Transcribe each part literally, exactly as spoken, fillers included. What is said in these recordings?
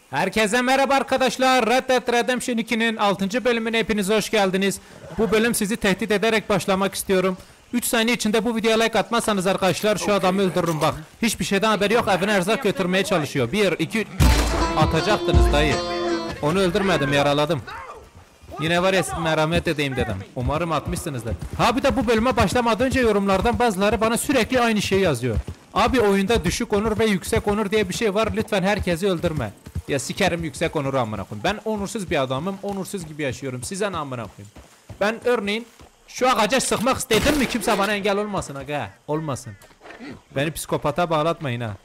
Herkese merhaba arkadaşlar. Red Dead Redemption iki'nin altıncı bölümüne hepiniz hoş geldiniz. Bu bölüm sizi tehdit ederek başlamak istiyorum. üç saniye içinde bu videoya like atmazsanız arkadaşlar şu adamı öldürürüm bak. Hiçbir şeyden haberi yok, evine erzak götürmeye çalışıyor. bir iki atacaktınız dayı. Onu öldürmedim, yaraladım. Yine var ya, merhamet edeyim dedim. Umarım atmışsınızdır. Ha bir de bu bölüme başlamadan önce yorumlardan bazıları bana sürekli aynı şeyi yazıyor. Abi oyunda düşük onur ve yüksek onur diye bir şey var, lütfen herkesi öldürme. Ya sikerim yüksek onuru amına koyayım. Ben onursuz bir adamım, onursuz gibi yaşıyorum. Size ne amına koyayım. Ben örneğin şu ağaca sıkmak istedim mi kimse bana engel olmasın aga. Olmasın. Beni psikopata bağlatmayın ha.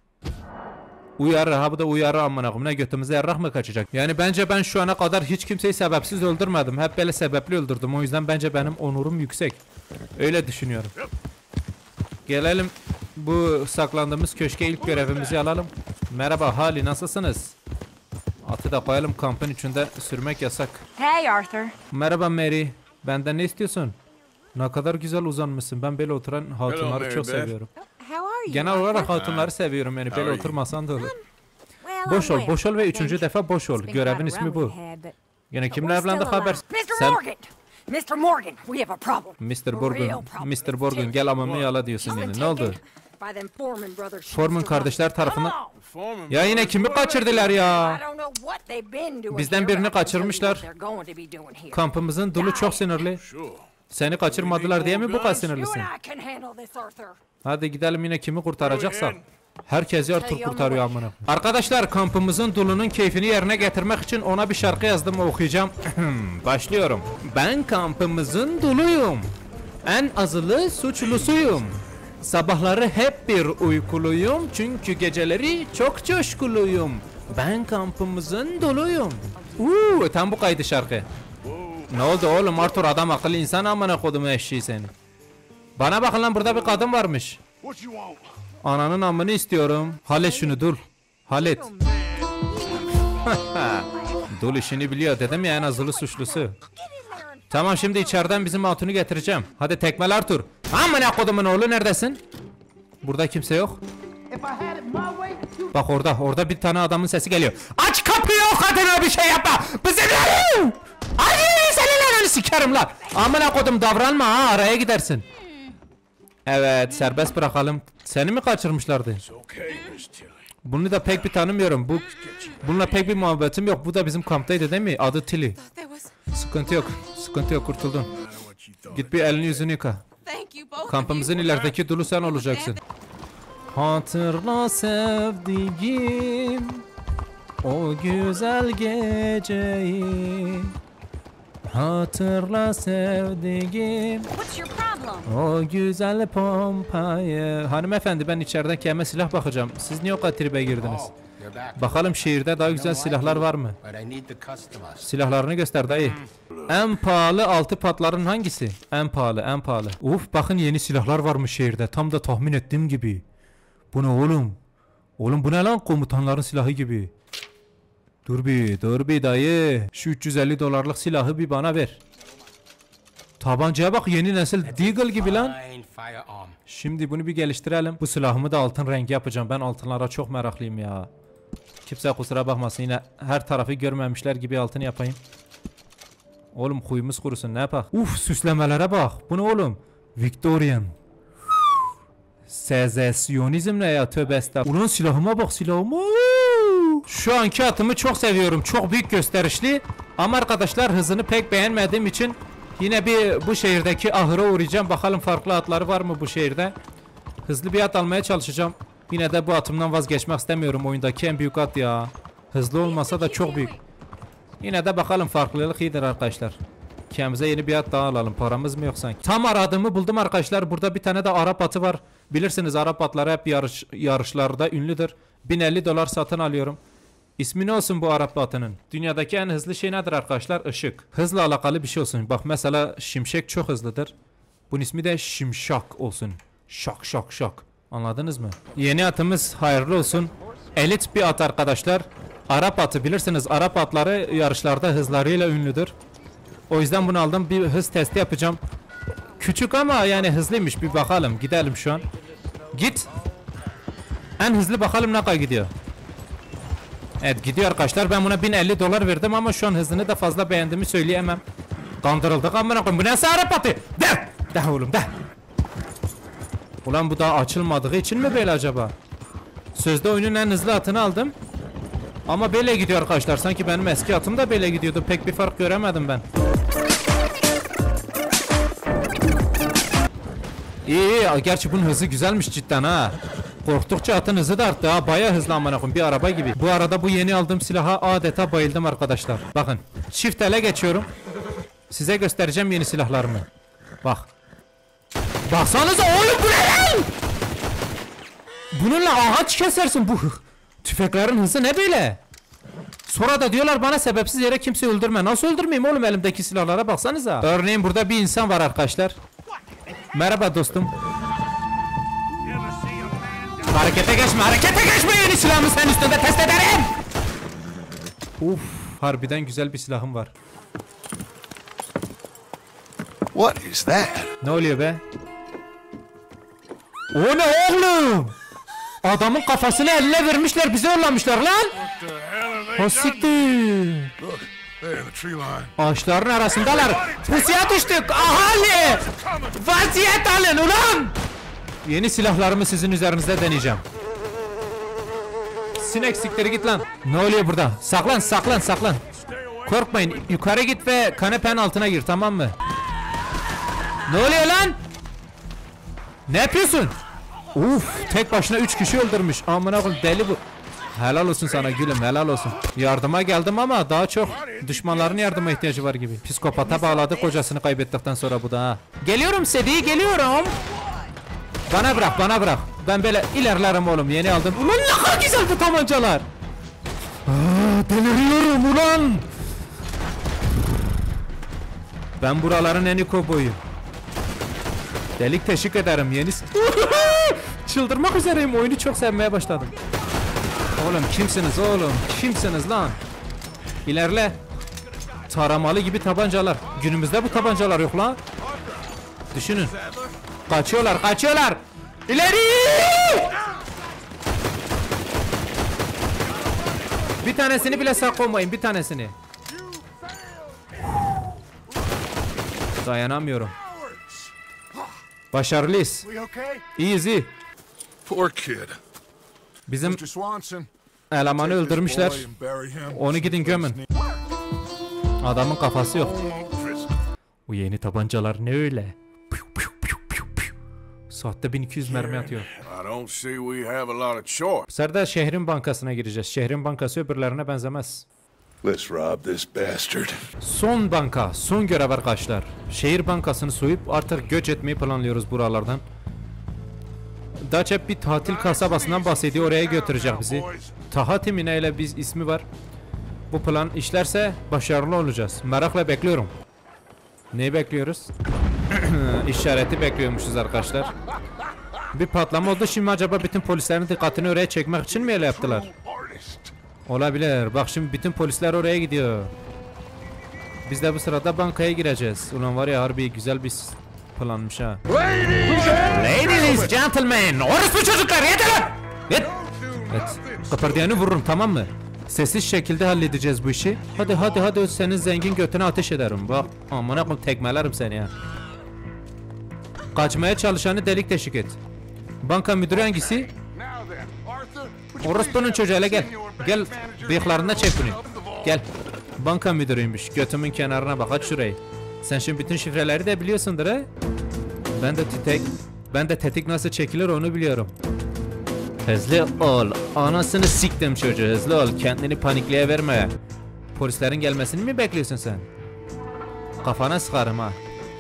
Uyarı ha, bu da uyarı amına koyayım. Ne götümüze yarrak mı kaçacak? Yani bence ben şu ana kadar hiç kimseyi sebepsiz öldürmedim. Hep böyle sebepli öldürdüm. O yüzden bence benim onurum yüksek. Öyle düşünüyorum. Gelelim bu saklandığımız köşke, ilk görevimizi alalım. Merhaba Hali, nasılsınız? Atı da koyalım, kampın içinde sürmek yasak. Hey Arthur. Merhaba Mary. Benden ne istiyorsun? Ne kadar güzel uzanmışsın. Ben böyle oturan hatunları Hello, çok Mary Beth. seviyorum. How are you? Genel olarak hatunları seviyorum yani, böyle How are oturmasan da olur. Well, Boş ol, I'm boş ol ve well, üçüncü thanks. defa boş ol. It's been Görevin quite a ismi run bu. we had, but Yine kimle we're still evlendik haber? alive. mister Sen Morgan! mister Morgan, we have a problem. mister A Borgun, real problem. mister Borgun gel amamı yala diyorsun He's been yine. Ne oldu? taken by them Foreman brothers. Foreman kardeşler tarafından. Come on. Ya yine kimi kaçırdılar I ya? don't know what they've been doing Bizden here, birini but I can tell you kaçırmışlar. what they're going to be doing here. Kampımızın dulu çok sinirli. Sure. Seni kaçırmadılar diye mi bu kadar You sinirlisin? and I can handle this, Arthur. Hadi gidelim, yine kimi kurtaracaksak. Herkesi Arthur kurtarıyor amına. Arkadaşlar, kampımızın dulunun keyfini yerine getirmek için ona bir şarkı yazdım, okuyacağım. Başlıyorum. Ben kampımızın duluyum. En azılı suçlusuyum. Sabahları hep bir uykuluyum çünkü geceleri çok coşkuluyum. Ben kampımızın doluyum. Uuu, tam bu kaydı şarkı. Ne oldu oğlum Arthur, adam akıllı insan amına kodumu eşeği seni. Bana bakın lan, burada bir kadın varmış. What you want? Ananın amını istiyorum. Hallet şunu dul. Hallet. Dul işini biliyor dedim ya, en azılı suçlusu. Tamam, şimdi içeriden bizim hatunu getireceğim. Hadi tekmel Arthur. Amına kodumun oğlu, neredesin? Burada kimse yok. Bak orada, orada bir tane adamın sesi geliyor. Aç kapıyı, o kadına bir şey yapma. Bizi verin. Ay seninle öyle sikerim lan. Amına kodum, davranma ha, araya gidersin. Evet, serbest bırakalım. Seni mi kaçırmışlardı? Okay, Miss Tilly. Bunu da pek bir tanımıyorum. Bu bununla pek bir muhabbetim yok. Bu da bizim kamptaydı değil mi? Adı Tilly. Sıkıntı yok. Sıkıntı yok, kurtuldun. What you thought? Git bir elini yüzünü yıka. Kampımızın ilerideki dulu sen olacaksın. Hatırla sevdiğim o güzel geceyi. Hatırla sevdiğim what's your problem? o güzel pompayı. Hanımefendi, ben içeriden kendime silah bakacağım. Siz niye o kadar tribe girdiniz? Bakalım şehirde daha güzel silahlar var mı? Silahlarını göster dayı. En pahalı altı patların hangisi? En pahalı, en pahalı. Uf, bakın yeni silahlar varmış şehirde. Tam da tahmin ettiğim gibi. Bu ne oğlum? Oğlum bu ne lan, komutanların silahı gibi. Dur bir, dur bir dayı. Şu üç yüz elli dolarlık silahı bir bana ver. Tabancaya bak, yeni nesil Deagle gibi lan. Şimdi bunu bir geliştirelim. Bu silahımı da altın rengi yapacağım. Ben altınlara çok meraklıyım ya. Kimse kusura bakmasın, yine her tarafı görmemişler gibi altın yapayım. Oğlum huyumuz kurusun, ne yapak? Uf, süslemelere bak. Bu ne oğlum? Victorian. Sezesyonizm ne ya, tövbe estağfurullah. Ulan silahıma bak, silahıma. Şu anki atımı çok seviyorum. Çok büyük, gösterişli. Ama arkadaşlar, hızını pek beğenmediğim için yine bir bu şehirdeki ahıra uğrayacağım. Bakalım farklı atları var mı bu şehirde. Hızlı bir at almaya çalışacağım. Yine de bu atımdan vazgeçmek istemiyorum. Oyundaki en büyük at ya. Hızlı olmasa da çok büyük. Yine de bakalım, farklılık iyidir arkadaşlar. Kendimize yeni bir at daha alalım. Paramız mı yok sanki? Tam aradığımı buldum arkadaşlar. Burada bir tane de Arap atı var. Bilirsiniz, Arap atları hep yarış, yarışlarda ünlüdür. bin elli dolar satın alıyorum. İsmi ne olsun bu Arap atının? Dünyadaki en hızlı şey nedir arkadaşlar? Işık. Hızla alakalı bir şey olsun. Bak mesela Şimşek çok hızlıdır. Bunun ismi de Şimşak olsun. Şak şak şak. Anladınız mı? Yeni atımız hayırlı olsun. Elit bir at arkadaşlar. Arap atı, bilirsiniz Arap atları yarışlarda hızlarıyla ünlüdür. O yüzden bunu aldım. Bir hız testi yapacağım. Küçük ama yani hızlıymış. Bir bakalım. Gidelim şu an. Git. En hızlı bakalım ne kadar gidiyor. Evet gidiyor arkadaşlar. Ben buna bin elli dolar verdim ama şu an hızını da fazla beğendiğimi söyleyemem. Kandırıldık amına koyayım. Bu ne Arap atı? De! De oğlum de! Ulan bu daha açılmadığı için mi böyle acaba? Sözde oyunun en hızlı atını aldım. Ama böyle gidiyor arkadaşlar. Sanki benim eski atım da böyle gidiyordu. Pek bir fark göremedim ben. İyi iyi. Gerçi bunun hızı güzelmiş cidden ha. Korktukça atın hızı da arttı ha. Bayağı hızlı amına koyayım. Bir araba gibi. Bu arada bu yeni aldığım silaha adeta bayıldım arkadaşlar. Bakın. Çift ele geçiyorum. Size göstereceğim yeni silahlarımı. Bak. Baksanıza oğlum bu ne lan? Bununla ağaç kesersin bu. Tüfeklerin hızı ne böyle? Sonra da diyorlar bana sebepsiz yere kimse öldürme. Nasıl öldürmeyeyim oğlum elimdeki silahlara baksanıza. Örneğin burada bir insan var arkadaşlar. Merhaba dostum. Harekete geçme, harekete geçme, yeni silahımı sen üstünde test ederim. Uf, harbiden güzel bir silahım var. What is that? Ne oluyor be? O ne oğlum? Adamın kafasını eline vermişler, bize yollamışlar lan. O siktir. Look, there in the tree line. Ağaçların arasındalar. Pusuya düştük. Ahali! Vaziyet alın ulan! Yeni silahlarımı sizin üzerinizde deneyeceğim. Sinek sikleri git lan. Ne oluyor burada? Saklan, saklan, saklan. Korkmayın. Yukarı git ve kanepenin altına gir, tamam mı? Ne oluyor lan? Ne yapıyorsun? Uf, tek başına üç kişi öldürmüş. Amına koyayım, deli bu. Helal olsun sana gülüm, helal olsun. Yardıma geldim ama daha çok düşmanların yardıma ihtiyacı var gibi. Psikopata bağladı kocasını kaybettikten sonra bu da ha. Geliyorum Sedi, geliyorum. Bana bırak, bana bırak. Ben böyle ilerlerim oğlum, yeni aldım. Ulan ne kadar güzel bu tabancalar. Aa, deliriyorum ulan. Ben buraların en iyi kovboyuyum. Delik teşvik ederim yeni. Çıldırmak üzereyim, oyunu çok sevmeye başladım. Oğlum kimsiniz oğlum? Kimsiniz lan? İlerle. Taramalı gibi tabancalar. Günümüzde bu tabancalar yok lan. Düşünün. Kaçıyorlar, kaçıyorlar. İleri! Bir tanesini bile sağ koymayın, bir tanesini. Dayanamıyorum. Başarılıyız. We okay? İyiyiz iyi. Poor kid. Bizim Mister Swanson. elemanı take this öldürmüşler. boy and bury him Onu gidin gömün. Adamın kafası yok. Bu yeni tabancalar ne öyle? Saatte bin iki yüz mermi atıyor. I don't see we have a lot of choice. Bu sefer de şehrin bankasına gireceğiz. Şehrin bankası öbürlerine benzemez. Let's rob this bastard. Son banka, son görev arkadaşlar. Şehir bankasını soyup artık göç etmeyi planlıyoruz buralardan. Daçep bir tatil kasabasından bahsediyor, oraya götürecek bizi. Tahati mi neyle biz ismi var. Bu plan işlerse başarılı olacağız. Merakla bekliyorum. Neyi bekliyoruz? İşareti bekliyormuşuz arkadaşlar. Bir patlama oldu, şimdi acaba bütün polislerin dikkatini oraya çekmek için mi öyle yaptılar? Olabilir. Bak şimdi bütün polisler oraya gidiyor. Biz de bu sırada bankaya gireceğiz. Ulan var ya, harbi güzel bir planmış ha. Ladies, gentlemen, orospu çocuklar, yeter lan! Yet! Evet, kıpırdayanı vururum, tamam mı? Sessiz şekilde halledeceğiz bu işi. Hadi hadi hadi, senin zengin götüne ateş ederim. Bak amına koyayım, tekmelerim seni ya. Kaçmaya çalışanı delik deşik et. Banka müdürü hangisi? Orospu'nun çocuğu, hele gel. Gel, bıyıklarına çek bunu. Gel. Banka müdürüymüş. Götümün kenarına bak, aç şurayı. Sen şimdi bütün şifreleri de biliyorsundur he? Ben de tetik, ben de tetik nasıl çekilir onu biliyorum. Hızlı ol. Anasını siktim çocuğu, hızlı ol. Kendini panikleye verme. Polislerin gelmesini mi bekliyorsun sen? Kafana sıkarım ha.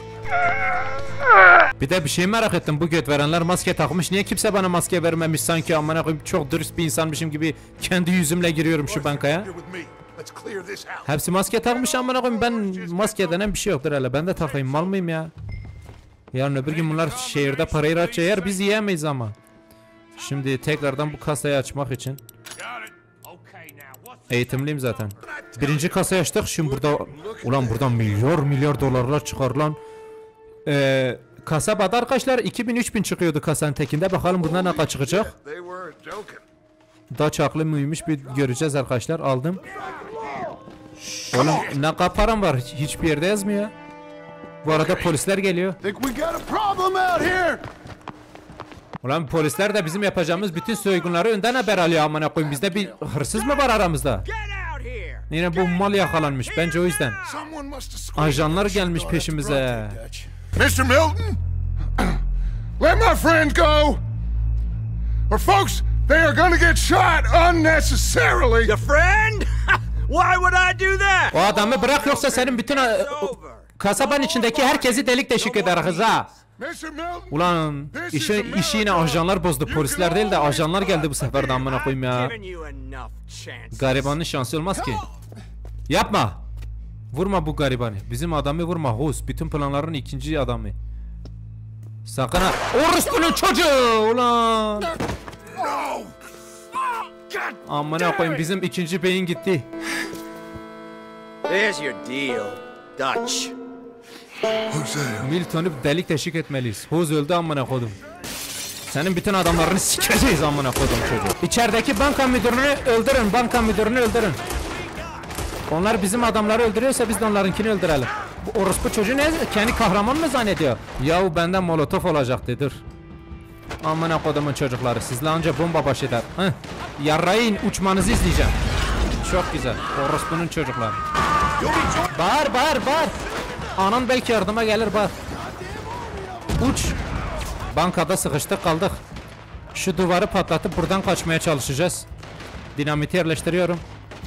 Bir de bir şey merak ettim, bu göt verenler maske takmış. Niye kimse bana maske vermemiş, sanki amına koyayım çok dürüst bir insanmışım gibi kendi yüzümle giriyorum şu bankaya. Hepsi maske takmış amına koyayım, ben maske denen bir şey yoktur hele. Ben de takayım, mal mıyım ya? Yarın öbür gün bunlar şehirde parayı rahatça yer, biz yiyemeyiz ama. Şimdi tekrardan bu kasayı açmak için eğitimliyim zaten. Birinci kasayı açtık, şimdi burada ulan buradan milyar milyar dolarlar çıkar lan. Ee, kasabada arkadaşlar iki bin üç bin çıkıyordu kasanın tekinde, bakalım bundan ne kadar çıkacak. Daha çaklı mıymış bir göreceğiz arkadaşlar. Aldım. Oğlum ne kadar param var? Hiçbir yerde yazmıyor. Bu arada polisler geliyor. Think we got a problem out here. Ulan polisler de bizim yapacağımız bütün soygunları önden haber alıyor amına koyayım. Bizde bir hırsız mı var aramızda? Yine bu mal yakalanmış bence o yüzden. Someone must have squeezed Ajanlar the gelmiş door. peşimize. mister Milton, let my friend go, or folks, they are going to get shot unnecessarily. Your friend? Why would I do that? O adamı bırak yoksa senin bütün a- o- kasabanın içindeki herkesi delik deşik eder kız ha. mister Milton, Ulan işi, işi yine ajanlar bozdu. Polisler değil de ajanlar geldi bu sefer de amına koyayım ya. Giving you enough chance. Garibanın şansı olmaz ki. Yapma. Vurma bu garibanı. Bizim adamı vurma. Host. Bütün planların ikinci adamı. Sakın ha. Orospu'nun çocuğu. Ulan. Amına koyayım bizim ikinci beyin gitti. There's your deal, Dutch. Hosea, Milton'u delik teşvik etmeliyiz. Hoz öldü amına koydum. Senin bütün adamlarını sikeceğiz amına koydum çocuğu. İçerideki banka müdürünü öldürün. Banka müdürünü öldürün. Onlar bizim adamları öldürüyorsa biz de onlarınkini öldürelim. Bu orospu çocuğu ne? Kendi kahraman mı zannediyor? Yahu benden molotof olacaktı dur. Amına kodumun çocukları sizle anca bomba baş eder. Heh. Yarrayın uçmanızı izleyeceğim. Çok güzel. Orospunun çocukları. Bağır bağır bağır. Anan belki yardıma gelir bak. Uç. Bankada sıkıştık kaldık. Şu duvarı patlatıp buradan kaçmaya çalışacağız. Dinamiti yerleştiriyorum.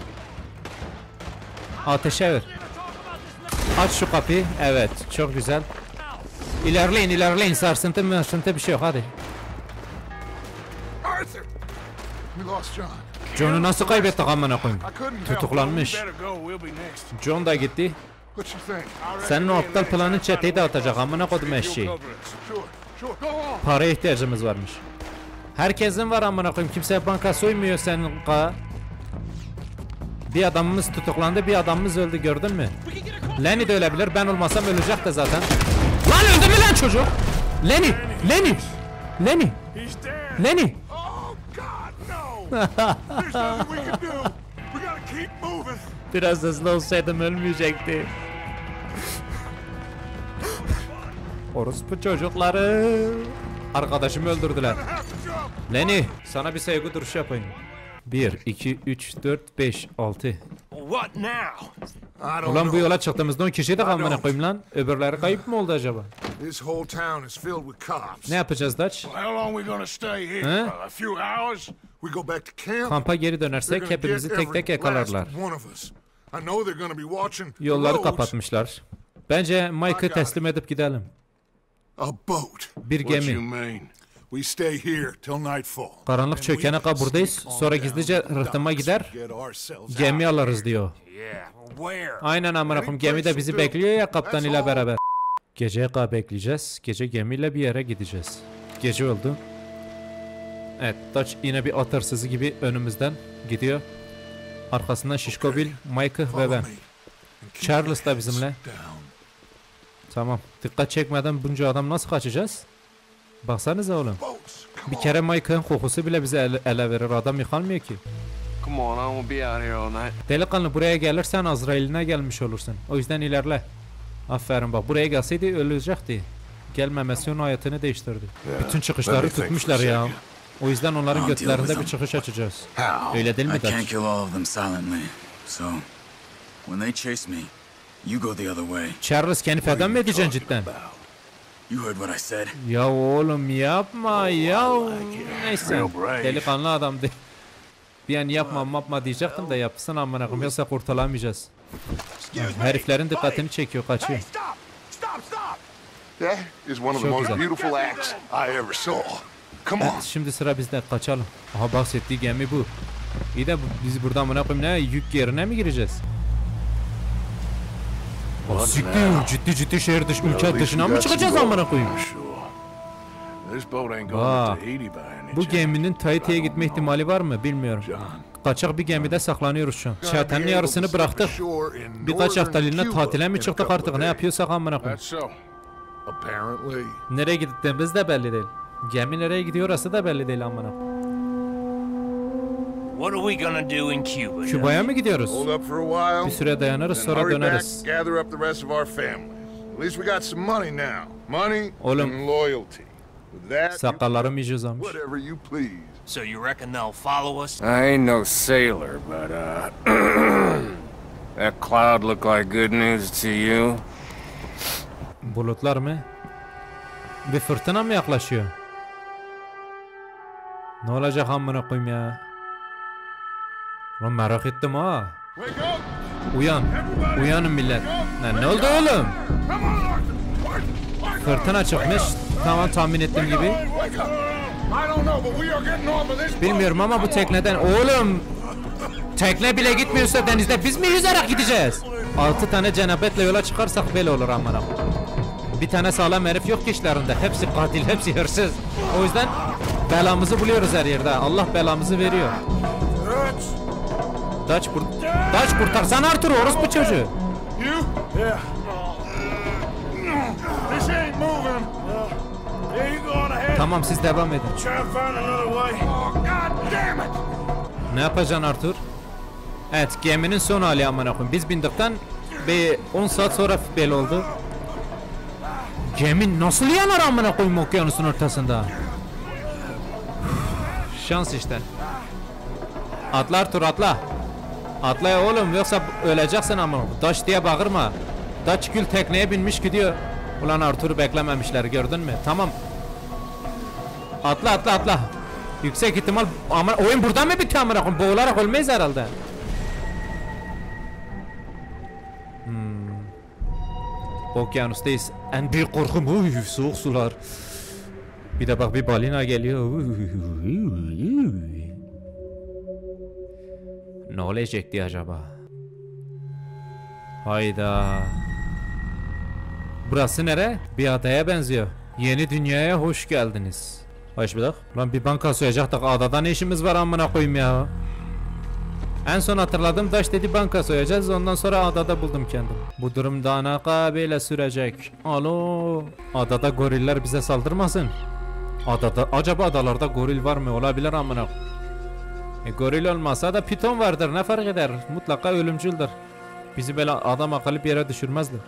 Ateşe ver. Aç şu kapıyı. Evet çok güzel. İlerleyin ilerleyin sarsıntı mırsıntı bir şey yok hadi. Arthur, we lost John. John'u nasıl kaybettik amına koyayım? I couldn't help. Tutuklanmış. We better go. We'll be next. John da gitti. What you think? Senin o aptal planın çeteyi dağıtacak amına kodum eşeği. Sure, sure. Go on. Paraya ihtiyacımız varmış. Herkesin var amına koyayım. Kimse banka soymuyor senin ka. Bir adamımız tutuklandı, bir adamımız öldü gördün mü? Lenny de ölebilir. Ben olmasam ölecek de zaten. Lan öldü mü lan çocuk? Lenny, Lenny, Lenny, He's dead. Lenny. Oh God, no! There's nothing we can do. We gotta keep moving. Biraz hızlı olsaydım ölmeyecekti. Orospu çocukları. Arkadaşımı öldürdüler. Have to jump. Lenny, sana bir saygı duruşu yapayım. bir, iki, üç, dört, beş, altı. What now? I don't Ulan bu know. yola çıktığımızda on kişi de amına koyayım lan. Öbürleri kayıp mı oldu acaba? This whole town is filled with cops. Ne yapacağız Dutch? How long we gonna stay here? Huh? A few hours? We go back to camp. Kampa geri They're dönersek gonna hepimizi get tek tek every yakalarlar. last one of us. I know they're gonna be watching the Yolları roads. kapatmışlar. Bence Mike'ı teslim edip gidelim. A boat. Bir What gemi. you mean? We stay here till nightfall. Karanlık çökene kadar buradayız. Sonra gizlice rıhtıma gider. Get ourselves Gemi out. alırız diyor. Yeah, where? Aynen amına koyayım. Gemi de bizi bekliyor ya kaptan ile beraber. Geceye kadar bekleyeceğiz. Gece gemiyle bir yere gideceğiz. Gece oldu. Evet, Dutch yine bir at hırsızı gibi önümüzden gidiyor. Arkasından Şişko Bill, Mike ve Follow ben. me. And keep Charles da your bizimle. heads down. Tamam. Dikkat çekmeden bunca adam nasıl kaçacağız? Baksanıza oğlum. Boats, come Bir on. kere Mike'ın kokusu bile bize ele, ele verir. Adam yıkanmıyor ki. Come on, I won't be out here all night. Delikanlı buraya gelirsen Azrail'ine gelmiş olursun. O yüzden ilerle. Aferin bak. Buraya gelseydi ölecekti. Gelmemesi onun hayatını değiştirdi. Bütün çıkışları tutmuşlar ya. O yüzden onların götlerinde bir çıkış açacağız. Öyle değil mi I can't Dutch? kill all of them silently, so when they chase me, you go the other way. Charles kendi feda mı edeceksin cidden? You heard what I said. Ya oğlum yapma ya. Neyse. Real brave. Delikanlı adamdı. Bir an yapma yapma diyecektim de yapsın amına koyayım yoksa kurtulamayacağız. Heriflerin dikkatini çekiyor kaçıyor. Stop! Stop! Stop! That is one of the Çok most güzel. beautiful acts I ever saw. Come on. Evet, şimdi sıra bizde kaçalım. Aha bahsettiği gemi bu. İyi de bu- biz buradan amına koyayım ne yük yerine mi gireceğiz? O siktir ciddi ciddi şehir dış ülke dışına mı çıkacağız amına koyayım? This boat ain't Aa, going to Tahiti by any Bu chance. geminin Tahiti'ye gitme ihtimali var mı bilmiyorum. John. Kaçak bir gemide saklanıyoruz şu an. Çatanın yarısını bıraktık. Birkaç haftalığına tatile mi çıktık artık ne yapıyorsak amına koyayım. That's so. Apparently. Nereye gittiğimiz de belli değil. Gemi nereye gidiyor orası da belli değil amına. What are we gonna do in Cuba? Küba'ya mı gidiyoruz? Hold up for a while. Bir süre dayanırız then sonra hurry back, döneriz. gather up the rest of our families. At least we got some money now. Money Oğlum. and loyalty. With that, you Sakallarım iyice uzamış. whatever you please. So you reckon they'll follow us? I ain't no sailor, but, uh... that cloud look like good news to you? Bulutlar mı? Bir fırtına mı yaklaşıyor? Ne olacak amına koyayım ya? Lan merak ettim ha. Wake up! Uyan. Uyanın millet. Lan ne oldu oğlum? Come on, Arthur! Arthur! Arthur! Fırtına çıkmış. Tamam, tahmin ettiğim gibi. Wake up! I don't know, but we are getting off of this Bilmiyorum ama bu tekneden... Oğlum! Tekne bile gitmiyorsa denizde biz mi yüzerek gideceğiz? Altı tane cenabetle yola çıkarsak böyle olur amına. Bir tane sağlam herif yok ki işlerinde. Hepsi katil, hepsi hırsız. O yüzden belamızı buluyoruz her yerde. Allah belamızı veriyor. Daç kur... Daç kurtarsana Arthur, orospu çocuğu. You? Yeah. This ain't moving. There you go on ahead. Tamam, siz devam edin. Try and find another way. Oh, God damn it! Ne yapacaksın Arthur? Evet, geminin son hali amına koyayım. Biz bindikten bir on saat sonra belli oldu. Gemi nasıl yanar amına koyayım okyanusun ortasında? Şans işte. Atla Arthur, atla. Atla ya oğlum, yoksa öleceksin amına. Daş diye bağırma. Daç gül tekneye binmiş gidiyor. Ulan Arthur'u beklememişler, gördün mü? Tamam. Atla atla atla. Yüksek ihtimal ama oyun buradan mı bitiyor amına koyayım? Boğularak ölmeyiz herhalde. Hmm. Okyanustayız. En büyük korkum uy, soğuk sular. Bir de bak bir balina geliyor. Ne olacak diye acaba? Hayda. Burası nere? Bir adaya benziyor. Yeni dünyaya hoş geldiniz. Hoş bulduk. Lan bir banka soyacaktık. Adada ne işimiz var amına koyayım ya. En son hatırladım, Daş dedi banka soyacağız. Ondan sonra adada buldum kendim. Bu durum daha ne kadar böyle sürecek? Alo. Adada goriller bize saldırmasın. Adada, acaba adalarda goril var mı? Olabilir amına. E, goril olmasa da piton vardır. Ne fark eder? Mutlaka ölümcüldür. Bizi böyle adam akıllı bir yere düşürmezler.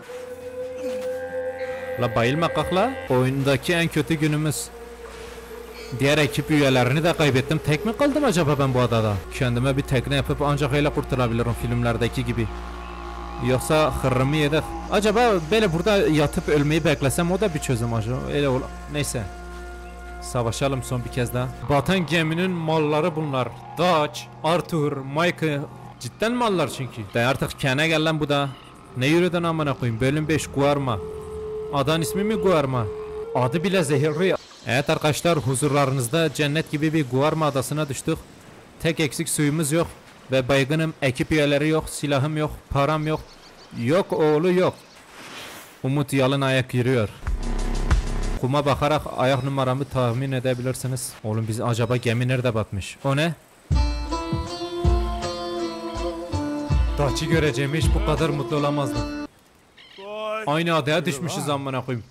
La bayılma kalkla. Oyundaki en kötü günümüz. Diğer ekip üyelerini de kaybettim. Tek mi kaldım acaba ben bu adada? Kendime bir tekne yapıp ancak öyle kurtarabilirim filmlerdeki gibi. Yoksa hırrımı yedik. Acaba böyle burada yatıp ölmeyi beklesem o da bir çözüm acaba. Öyle ol. Neyse. Savaşalım son bir kez daha. Batan geminin malları bunlar. Dutch, Arthur, Mike. Cidden mallar çünkü. De artık kene gel lan bu da. Ne yürüdün amına koyayım? Bölüm beş Guarma. Adan ismi mi Guarma? Adı bile zehirli. Evet arkadaşlar, huzurlarınızda cennet gibi bir Guarma adasına düştük. Tek eksik suyumuz yok. Ve baygınım, ekip üyeleri yok, silahım yok, param yok. Yok oğlu yok. Umut yalın ayak yürüyor. Kuma bakarak ayak numaramı tahmin edebilirsiniz. Oğlum biz acaba gemi nerede batmış? O ne? Daç'ı göreceğimi hiç bu kadar mutlu olamazdım. Aynı adaya düşmüşüz amına koyayım.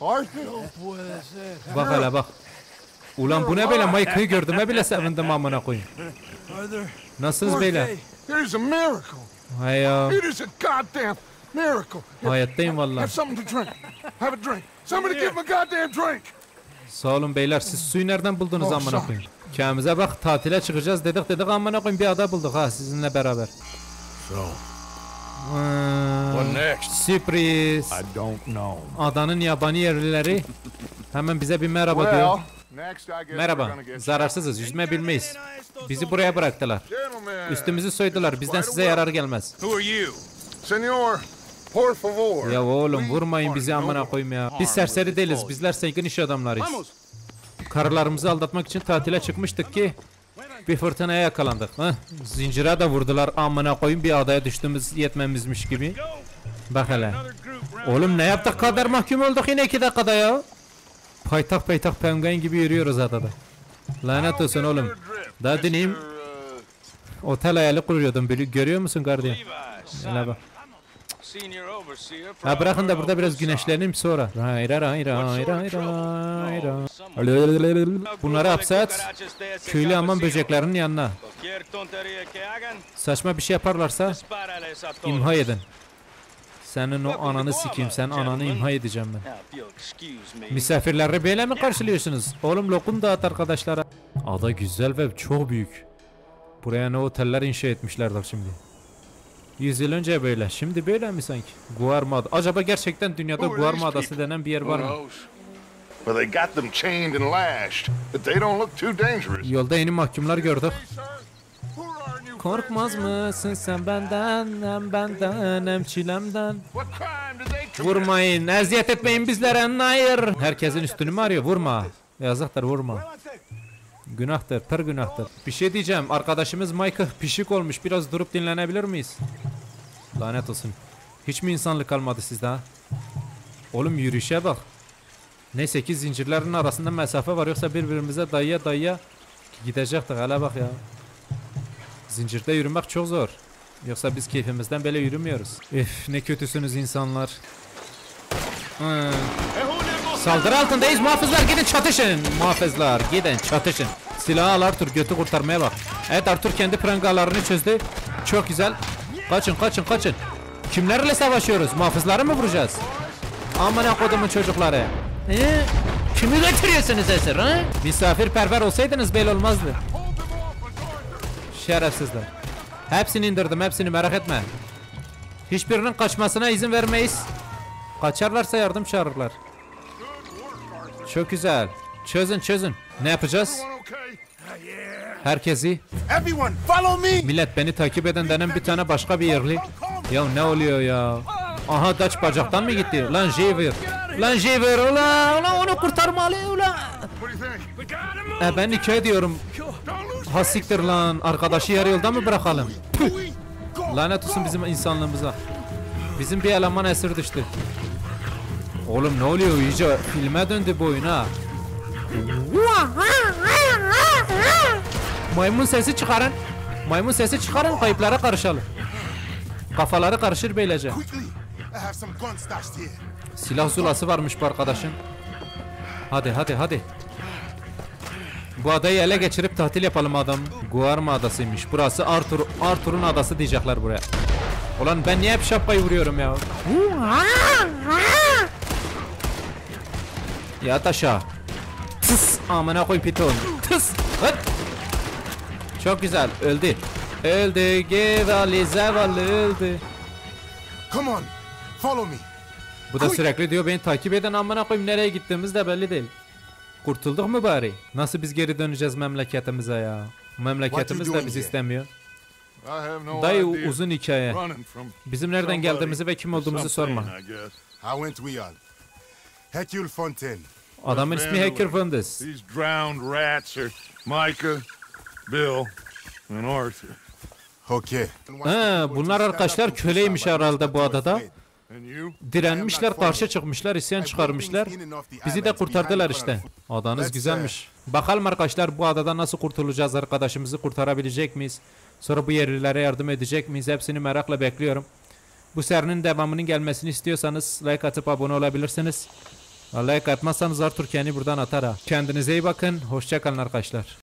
Bak hele bak. Ulan bu ne böyle, Mike'ı gördüğüme bile sevindim amına koyayım. Nasılsınız beyler? It is a miracle. Hay ya. It is a goddamn miracle. Hayattayım Have vallahi. something to drink. Have a drink. Somebody give me a goddamn drink. Sağ olun beyler, siz suyu nereden buldunuz amına koyayım? Kâmize bak, tatile çıkacağız dedik dedik amına koyayım, bir ada bulduk ha sizinle beraber. What Hmm, next? sürpriz. I don't know. Adanın yabani yerlileri hemen bize bir merhaba diyor. Next I guess we're Merhaba, gonna get zararsızız, yüzme bilmeyiz. Bizi buraya bıraktılar. Gentlemen. Üstümüzü soydular, bizden size yarar gelmez. Who are you? Senor, por favor. Ya oğlum vurmayın bizi amına koyayım ya. Biz serseri değiliz, bizler saygın iş adamlarıyız. Karılarımızı aldatmak için tatile çıkmıştık ki bir fırtınaya yakalandık. Heh, zincire de vurdular amına koyayım, bir adaya düştüğümüz yetmemizmiş gibi. Bak hele. Oğlum ne yaptık, kadar mahkum olduk yine iki dakikada ya. Paytak paytak penguen gibi yürüyoruz adada. Lanet olsun oğlum. Daha dineyim. Otel hayali kuruyordum, görüyor musun gardiyan? Hele bak. Ha bırakın da burada biraz güneşlenelim sonra. Hayra hayra hayra hayra. Bunları hapse at. Köylü aman böceklerinin yanına. Saçma bir şey yaparlarsa imha edin. Senin o ananı sikeyim, sen ananı imha edeceğim ben. Misafirleri böyle mi karşılıyorsunuz? Oğlum lokum dağıt arkadaşlara. Ada güzel ve çok büyük. Buraya ne oteller inşa etmişlerdir şimdi. yüz yıl önce böyle, şimdi böyle mi sanki? Guarma Adası. Acaba gerçekten dünyada Guarma Adası denen bir yer var mı? Well, they got them chained and lashed, but they don't look too dangerous. Yolda yeni mahkumlar gördük. Who are you? Korkmaz mısın sen benden, hem benden hem çilemden? What crime did they commit? Vurmayın, eziyet etmeyin bizlere, hayır. Herkesin üstünü mü arıyor? Vurma. Yazıktır, vurma. Günahtır, per günahtır. Bir şey diyeceğim, arkadaşımız Michael pişik olmuş. Biraz durup dinlenebilir miyiz? Lanet olsun. Hiç mi insanlık kalmadı sizde ha? Oğlum yürüyüşe bak. Neyse ki zincirlerin arasında mesafe var, yoksa birbirimize dayıya dayıya gidecektik. Hele bak ya. Zincirde yürümek çok zor. Yoksa biz keyfimizden böyle yürümüyoruz. Üf, ne kötüsünüz insanlar. Hmm. Saldırı altındayız, muhafızlar gidin çatışın. Muhafızlar gidin çatışın. Silahı al Arthur, götü kurtarmaya bak. Evet, Arthur kendi prangalarını çözdü. Çok güzel. Kaçın kaçın kaçın. Kimlerle savaşıyoruz? Muhafızları mı vuracağız? Amına kodumun çocukları. Ee, kimi getiriyorsunuz esir ha? Misafirperver olsaydınız böyle olmazdı. Şerefsizler. Hepsini indirdim, hepsini, merak etme. Hiçbirinin kaçmasına izin vermeyiz. Kaçarlarsa yardım çağırırlar. Çok güzel. Çözün çözün. Ne yapacağız? Herkesi. Everyone, follow me. Millet, beni takip eden denen bir tane başka bir yerli. Ya ne oluyor ya? Aha, Dutch bacaktan mı gitti? Lan Javier. Lan Javier, ula, ula onu kurtarmalı ula. E ben hikaye diyorum. Ha siktir lan, arkadaşı yarı yolda mı bırakalım? Püh. Lanet olsun bizim insanlığımıza. Bizim bir eleman esir düştü. Oğlum ne oluyor, iyice filme döndü bu oyun ha. Maymun sesi çıkarın. Maymun sesi çıkarın, kayıplara karışalım. Kafaları karışır böylece. Silah zulası varmış bu arkadaşın. Hadi hadi hadi. Bu adayı ele geçirip tatil yapalım adam. Guarma adasıymış. Burası Arthur, Arthur'un adası diyecekler buraya. Ulan ben niye hep şapkayı vuruyorum ya? Ya taşa. Tıs, amına koy piton. Tıs. Hıt. Çok güzel, öldü. Öldü, gevali zevalli öldü. Come on, follow me. Bu da sürekli diyor beni takip eden, amına koyayım, nereye gittiğimiz de belli değil. Kurtulduk mu bari? Nasıl biz geri döneceğiz memleketimize ya? Memleketimiz de bizi istemiyor. Dayı uzun hikaye. Bizim nereden geldiğimizi ve kim olduğumuzu sorma. Hercule Fontaine. Adamın ismi Hercule Fontaine. These drowned rats are Micah, Bill, and Arthur. Okay. Ha, bunlar arkadaşlar köleymiş herhalde bu adada. And you? Direnmişler, karşı çıkmışlar, isyan çıkarmışlar. Bizi de kurtardılar işte. Adanız güzelmiş. Bakalım arkadaşlar, bu adada nasıl kurtulacağız, arkadaşımızı kurtarabilecek miyiz? Sonra bu yerlilere yardım edecek miyiz? Hepsini merakla bekliyorum. Bu serinin devamının gelmesini istiyorsanız like atıp abone olabilirsiniz. Like atmazsanız Arthur kendi buradan atar ha. Kendinize iyi bakın. Hoşça kalın arkadaşlar.